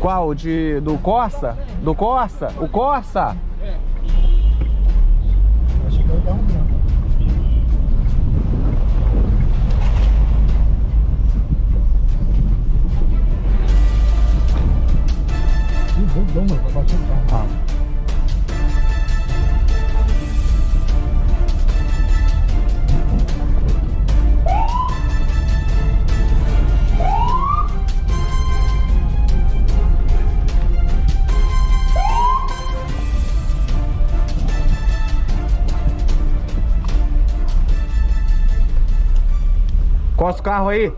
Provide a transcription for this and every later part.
Qual? Do Corsa? Do Corsa? O Corsa? É. Acho que é o carro branco. Bom, mano, vai bater o carro. Costa o carro aí.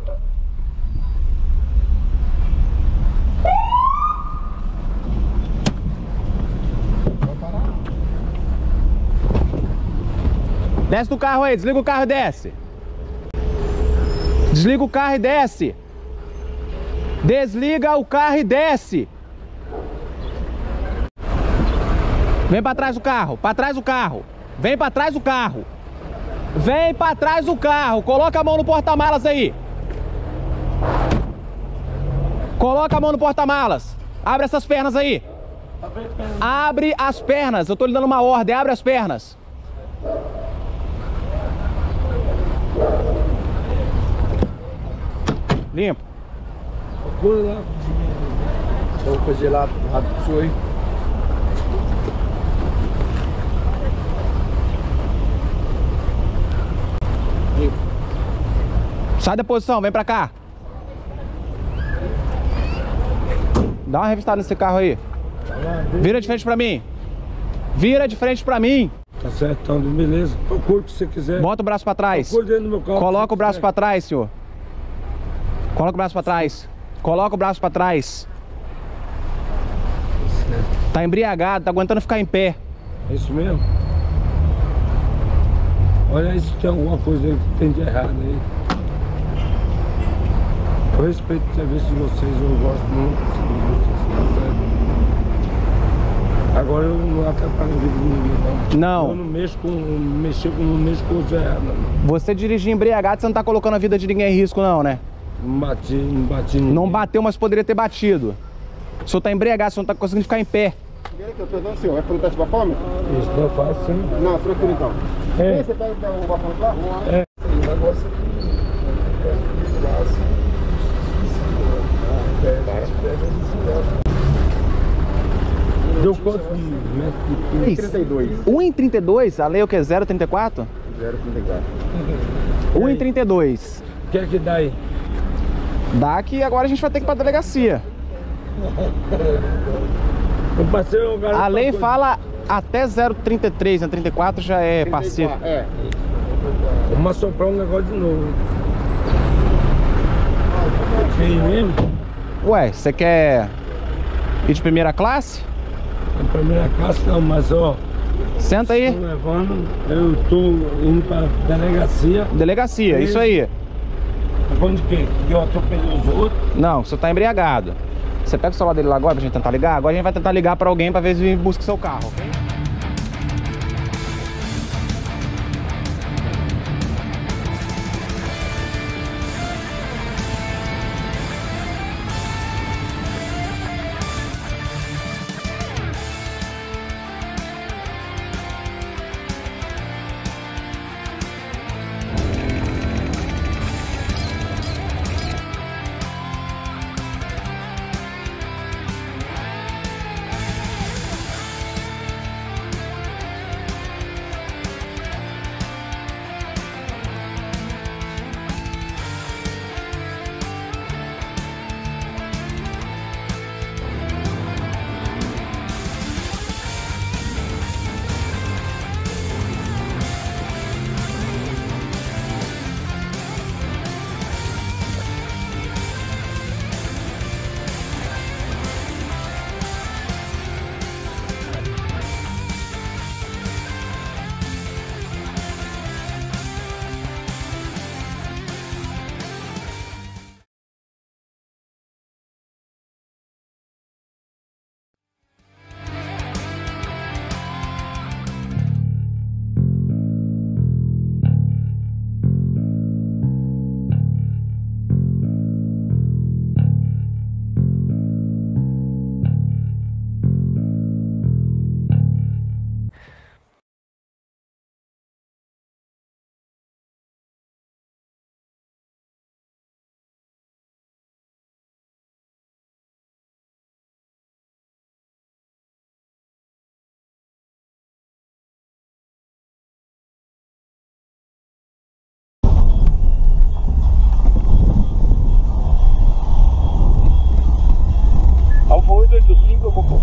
Desce do carro aí, desliga o carro e desce. Desliga o carro e desce. Desliga o carro e desce. Vem pra trás do carro, pra trás do carro. Vem pra trás do carro. Vem pra trás do carro. Coloca a mão no porta-malas aí. Coloca a mão no porta-malas. Abre essas pernas aí. Abre as pernas. Eu tô lhe dando uma ordem. Abre as pernas. Limpa. Procura lá. Roupa gelada, rápido pro senhor aí. Sai da posição, vem pra cá. Dá uma revistada nesse carro aí. Vira de frente pra mim. Vira de frente pra mim. Tá certo, então, beleza. Procura o que você quiser. Bota o braço pra trás. Procura dentro do meu carro. Coloca o braço pra trás, senhor. Coloca o braço pra trás. Coloca o braço pra trás. Tá embriagado, tá aguentando ficar em pé. É isso mesmo? Olha aí se tem alguma coisa que tem de errado aí. Eu respeito o serviço de vocês, eu gosto muito do serviço de vocês, tá certo? Agora eu não atrapalho a vida de ninguém, não. Não. Eu não mexo com coisa errada, não. Você dirigir embriagado, você não tá colocando a vida de ninguém em risco, não, né? Não bati ninguém. Não bateu, mas poderia ter batido. O senhor tá embriagado, o senhor não tá conseguindo ficar em pé. Perdão, senhor, vai fazer o teste de bafômetro? Isso não é fácil, sim. Não, tranquilo então. É. Você pega o bafômetro lá? É. Deu quanto de metro? 32. 1,32? A lei é o que? 0,34? 0,34. 1,32. O que é que dá aí? Dá que agora a gente vai ter que ir pra delegacia. Eu passei um garoto. A lei fala até 0,33, né? 34 já é passivo. É. Vamos assoprar um negócio de novo. Tem mesmo? Ué, você quer ir de primeira classe? A primeira classe não, mas ó. Senta aí. Tô levando, eu tô indo pra delegacia. Delegacia, isso aí. Levando de quê? Que eu atropelei os outros. Não, você tá embriagado. Você pega o celular dele lá agora pra gente tentar ligar? Agora a gente vai tentar ligar pra alguém pra ver se busca seu carro, ok? Cocô.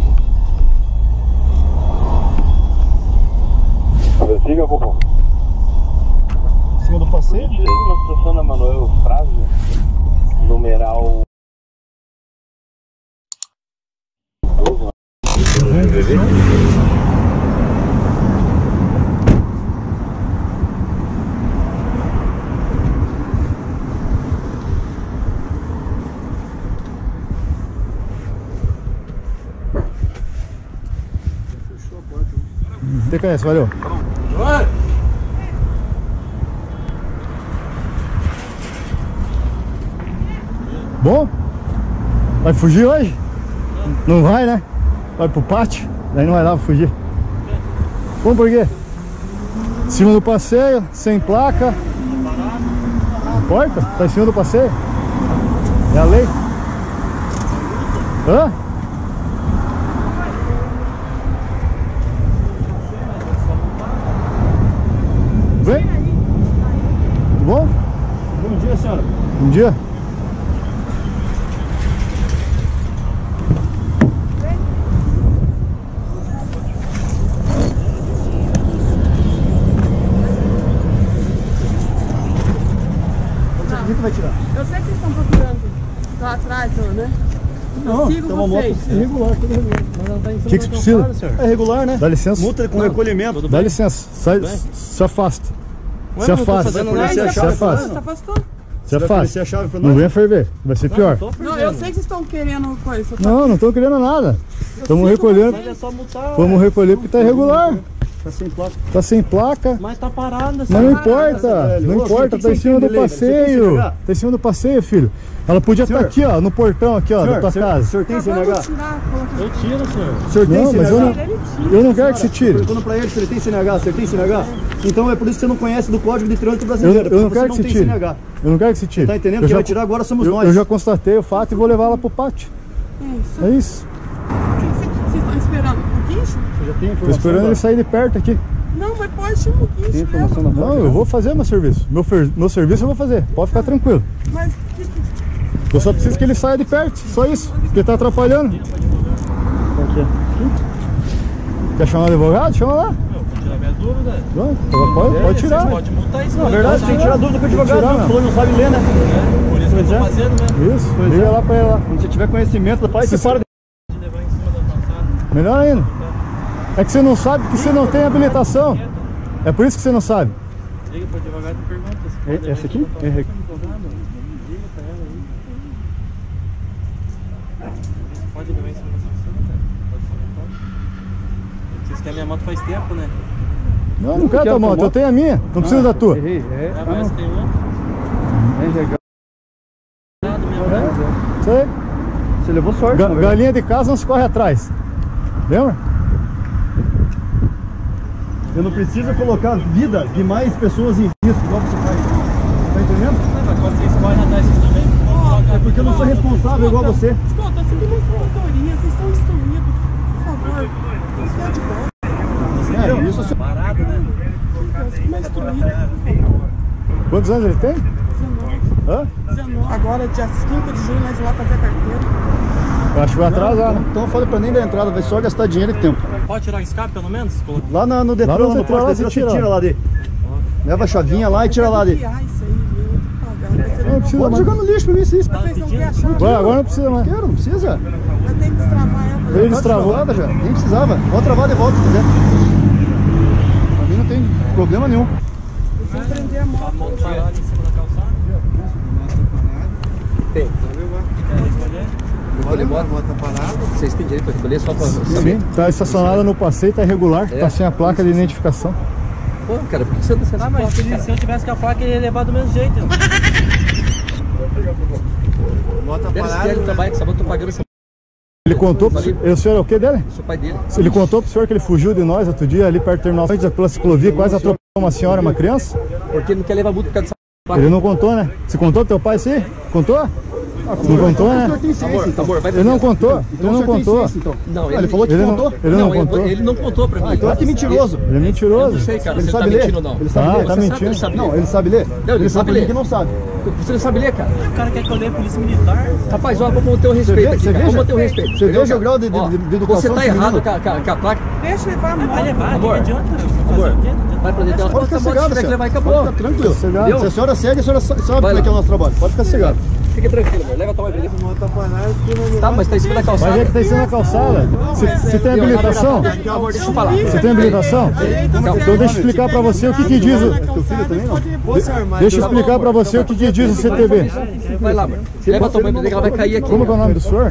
Siga, Cocô. Em cima do passeio? Na estação da Manuel Frásio, numeral 12, TKS, valeu. Bom? Vai fugir hoje? Não vai, né? Vai pro pátio, daí não vai dar pra fugir. Bom, por quê? Em cima do passeio, sem placa. Não importa, tá em cima do passeio. É a lei. Hã? Vem? Tudo bom? Bom dia, senhora. Bom dia. Não. Vai tirar? Eu sei que vocês estão procurando lá atrás, né? Eu sigo vocês. Regular, tudo regular. Mas não tá em cima O que você da precisa? calçada, senhor. É regular, né? Dá licença. Multa com recolhimento. Dá licença. Sai, se afasta. Se afasta. fazendo Se nada. Você afasta. afastou? Se afasta. a chave pra Não venha ferver. Vai ser pior. Não, eu sei que vocês estão querendo coisa. Não estou querendo nada. Estamos sigo recolhendo. vocês. É só multar. Vamos recolher porque tá irregular. Tá sem placa. Tá sem placa. Mas tá parado nessa Mas não parada, importa. velho. Não Ô, importa. filho, Tá em que cima você do tem passeio. CNH? Tá em cima do passeio, filho. Ela podia estar aqui, ó, no portão aqui, ó, da tua casa. O senhor tem CNH? Vamos tirar, coloca. Eu tiro, senhor. O senhor Não, mas eu não quero que você tire. Perguntando pra ele se ele tem CNH. O senhor tem CNH? Então é por isso que você não conhece do Código de Trânsito Eu Brasileiro. não porque quero que você você não tem tire. CNH. Eu não quero que você tire. Tá entendendo? Eu Quem vai tirar agora somos nós. Eu já constatei o fato e vou levar ela pro pátio. Isso. É isso. O que vocês estão esperando? O guincho? Você já tem Tô informação? esperando ele sair de perto aqui. Não, mas pode chamar o guincho. Tem informação leva. na Não, eu vou fazer meu serviço. Meu serviço eu vou fazer. Pode ficar tranquilo. Mas Eu só preciso que ele saia de perto. Só isso. Porque tá atrapalhando. Qual que é? Quer chamar o advogado? Chama lá. Vou tirar minha dúvida. Não, pode tirar. Pode multar isso. Na verdade, tem que tirar dúvida com o advogado. Tirar, Não, não. falou que não sabe ler, né? Por isso que eu tô fazendo, né? Isso. Liga lá pra ele lá. Quando você tiver conhecimento, faz, você para de levar em cima da calçada. Melhor ainda. É que você não sabe que você não tem habilitação. É por isso que você não sabe. Liga pro advogado e pergunta se pode. Essa aqui? Liga pra ela aí. Pode levar em cima da calçada? Pode ser. Vocês querem minha moto faz tempo, né? Não, não quero tua moto. Eu tenho a minha. Não precisa da tua. É, mas tem um. Isso aí. Você levou sorte, na verdade. Galinha de casa não se corre atrás. Lembra? Eu não preciso colocar a vida de mais pessoas em risco, igual você faz. Tá entendendo? Mas quando vocês correm atrás vocês também? É porque eu não sou responsável igual você. escuta, você tem uma autoria, vocês estão instruídos. Por favor, não quer de volta. É, isso Parado, né? Fica instruído, por favor. Quantos anos ele tem? 19. Hã? 19. Agora, dia 5 de junho, nós vamos lá fazer a carteira. Eu acho que vai atrasar, né? Então fala pra nem da entrada, vai só gastar dinheiro e tempo. Pode tirar o escape pelo menos? Lá no Detran, Lá no lá no Detran, posto lá Detran, você você tira. tira lá dele. Leva a chavinha lá e tira lá dele. Criar isso aí, viu? Tem que pagar. Vai ser Não precisa Pode mais. jogar no lixo pra mim, sim. Mas vocês não querem achar? Agora não precisa mais. Quero, não precisa. Vai ter que destravar ela. Ele Tá destravou. destravada já, nem precisava. Pode travar de volta se quiser. Pra mim não tem problema nenhum. Vocês prender a moto. A moto parada em cima da calçada? Tem. Quer recolher? Moto parada. Vocês têm direito a recolher só pra Sim, tá estacionada no passeio, tá irregular, tá sem a placa de identificação. Pô, cara, por que você não tá Ah, mas se eu tivesse com a placa, ele ia levar do mesmo jeito. Moto Eles querem trabalhar com essa moto, tô pagando essa Ele contou pro senhor, o senhor é o que dele? sou pai dele. Ele contou pro senhor que ele fugiu de nós outro dia ali perto do terminal, antes pela ciclovia, quase atropelou uma senhora, uma criança? Porque ele não quer levar multa por causa dessa placa. Ele não contou, né? Você contou pro teu pai isso aí? Contou? Não contou, né? Amor, vai Ele não contou. Ele não contou. Não, Ele falou que Ele contou. ele não contou. Ele não contou pra mim. Então que mentiroso. Ele é mentiroso. Não sei, cara, Ele se sabe tá ler? mentindo ou não. Ele sabe Ah, ler? tá Você mentindo. sabe ler. Não, ele sabe ler. Não, ele sabe ler. que não sabe. Você não sabe ler, cara. O cara quer que eu leia polícia militar. Rapaz, ó, vamos manter o respeito aqui, cara. Vamos manter o respeito. Você veja o grau de educação Você tá desse errado menino. com a placa. Deixa levar, não vai levar. Amor. Não adianta. Amor, Fazer o quê? Não adianta. vai pra dentro dela. Pode ficar Se cegado, tiver que levar e Pode acabou. ficar tranquilo. Deu? Se a senhora segue, a senhora sabe como lá. é que é o nosso trabalho. Pode ficar cegado. Fique tranquilo, amor. Leva a tua beleza. Tá, mas tá em cima da calçada. Mas é que tá em cima da calçada. Você tem habilitação? Deixa eu falar. Você tem habilitação? Então deixa eu explicar pra você o que diz o... Deixa eu explicar pra você o que diz o CTB. Vai lá, amor. Leva a tua mãe pra dentro que ela vai cair aqui. Como que é o nome do senhor?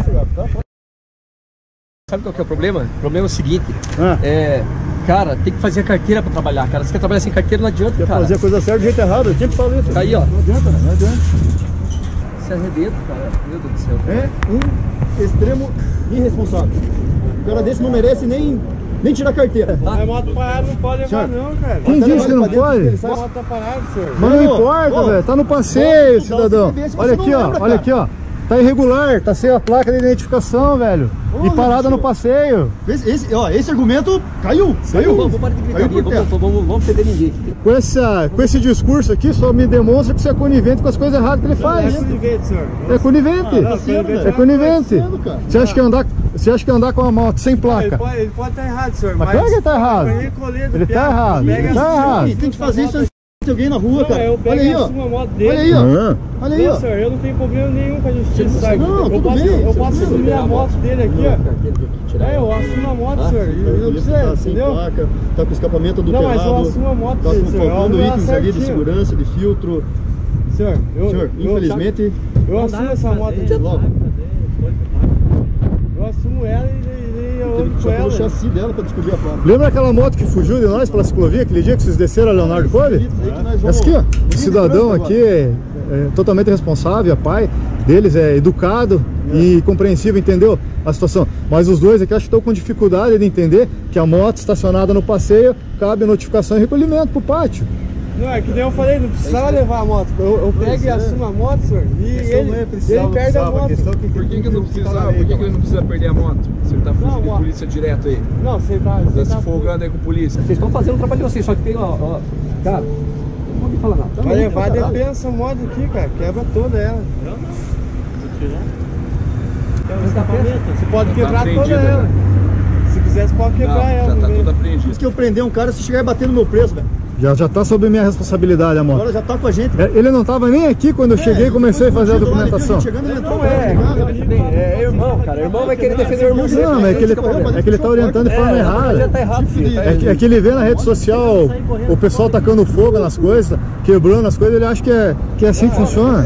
Sabe qual que é o problema? O problema é o seguinte. Ah. Cara, tem que fazer a carteira pra trabalhar, cara. Se quer trabalhar sem carteira, não adianta, cara. Fazer a coisa certa do jeito errado. Eu sempre falo isso. Tá aí, ó. Não adianta, não adianta. Se arrebenta, cara. Meu Deus do céu. É um extremo irresponsável. O cara desse não merece nem tirar carteira. A moto parada não pode levar, não, cara. Quem disse que não pode? A moto tá parada, senhor. Mas não Ô, importa, ô, velho. Tá no passeio, ô, cidadão. dá um Olha CTB se aqui, você ó. não lembra, Olha aqui, ó. Tá irregular, tá sem a placa de identificação, velho. E parada no passeio. Esse argumento caiu. Caiu. Vamos parar de Caiu por gritaria. terra. Vamos perder ninguém. Com esse discurso aqui, só me demonstra que você é conivente com as coisas erradas que ele faz. Senhor. É conivente. Tá sendo, velho. É conivente. Tá sendo, cara. Você acha que andar com uma moto sem placa? Ele pode estar errado, senhor. Mas claro que ele tá errado. Ele tá errado. Ele tá errado. Tem que fazer isso antes de alguém na rua, cara. Eu Olha pego aí, e ó. assumo a moto dele. Olha aí, ó. Ah. Olha aí, ó. Não, senhor, eu não tenho problema nenhum com a justiça, sabe? Não, eu tudo posso, bem. eu posso assumir a moto dele aqui, ó. Carteira aqui, tirar. Eu assumo a moto, senhor. Eu não Ele preciso, tá sem entendeu? placa, tá com escapamento Não, mas eu adulterado. assumo a moto Tá dele, com senhor. faltando Eu vou itens lá ali de certinho. segurança, de filtro. Senhor, Senhor, infelizmente, eu assumo essa moto aqui. logo, Eu assumo ela e eu teve ando que com puxar pelo ela. chassi dela pra descobrir a placa. Lembra aquela moto que fugiu de nós pela ciclovia aquele dia que vocês desceram a Leonardo Cole? Isso aí que nós vamos- Essa aqui, ó. O Vamos cidadão agora. aqui é totalmente responsável, é pai deles, é educado e compreensivo, entendeu a situação. Mas os dois aqui acho que estão com dificuldade de entender que a moto estacionada no passeio cabe notificação e recolhimento pro pátio. Não, é que nem eu falei, não precisava levar a moto. Eu pego e assumo a moto, senhor. E ele perde a moto. Por que que não precisava? Por que ele não precisa perder a moto? Você tá fugindo de polícia direto aí. Não, você tá Tá se folgando aí com polícia. Vocês estão fazendo o trabalho de vocês, só que tem, ó. Cara, não pode falar nada. Vai levar de pensa essa moto aqui, cara. Quebra toda ela. Você pode quebrar toda apreendida, ela. né? Se quiser, você pode Não, quebrar ela. já tá no meio. tudo apreendido. Se que eu prender um cara, se chegar e bater no meu preço, velho. Já tá sob minha responsabilidade a moto. Agora já tá com a gente. Ele não tava nem aqui quando eu cheguei e comecei a fazer a documentação. Chegando, ele entrou É irmão, cara. Irmão vai querer defender o irmão. Não, mas é que ele tá orientando de forma errada. Tá errado, filho. É que ele vê na rede social o pessoal tacando fogo nas coisas, quebrando as coisas, ele acha que é assim que funciona.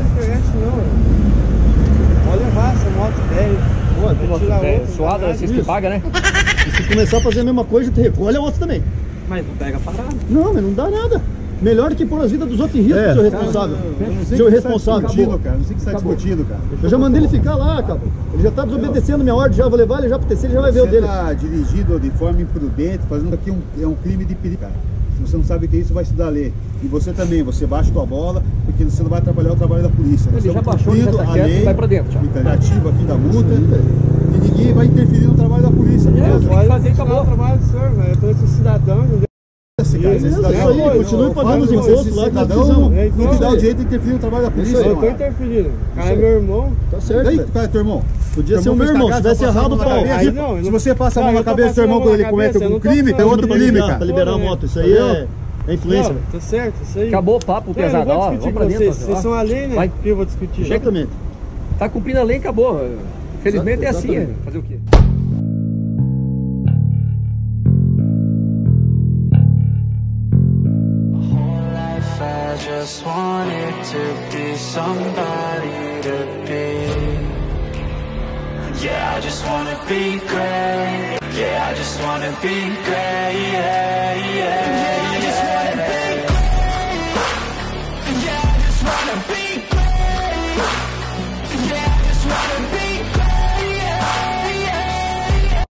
Pode levar essa moto velha. Suada, vocês que pagam, né? E se começar a fazer a mesma coisa, te recolhe a moto também. Mas não pega parada. Não, mas não dá nada. Melhor do que pôr as vidas dos outros em risco, seu responsável. Seu responsável. cara. Não sei o que você tá discutindo, cara. Eu já mandei ele ficar lá, cara. Ele já tá desobedecendo minha ordem, já vou levar ele já pro TC, ele já vai ver o dele. Tá dirigido de forma imprudente, fazendo aqui é um crime de perigo, cara. Se você não sabe o que é isso, você vai estudar a lei. E você também, você baixa tua bola, porque você não vai atrapalhar o trabalho da polícia. Ele já baixou, já tá quieto, vai pra dentro, tchau. Imperativa aqui da multa, e ninguém vai interferir no trabalho da polícia. beleza? Pode fazer acabou o trabalho do senhor, velho. Eu tô cidadão, entendeu? Esse cara, esse cidadão, Isso aí, continue pagando os impostos lá que nós cidadão precisamos. não te dá o direito de interferir no trabalho da polícia. Eu tô mano. interferindo. O cara é meu irmão. Tá certo, Daí, velho. cara, teu irmão? Podia ser o meu irmão, se tivesse errado, pau. Aí não, Se você passa a mão Não, na eu tô cabeça do teu irmão passando a quando ele mão na comete cabeça, eu algum não tô crime, é falando outro Pra crime, liberar, cara. pra liberar a moto, isso aí é influência, velho. Tá certo, isso aí. Acabou o papo, Não, eu não pesado. vou Ó, discutir vamos com pra dentro. vocês. Vocês são a lei, né? Vai. Que eu vou discutir. Exatamente. Tá cumprindo a lei e acabou. Felizmente é assim, Exatamente. fazer o quê? I just wanted to be somebody to be. Yeah, I just wanna be great. Yeah, I just wanna be great. Yeah.